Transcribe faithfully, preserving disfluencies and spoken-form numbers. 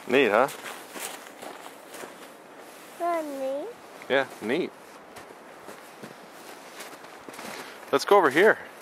Neat, huh? Not neat. Yeah, neat. Let's go over here.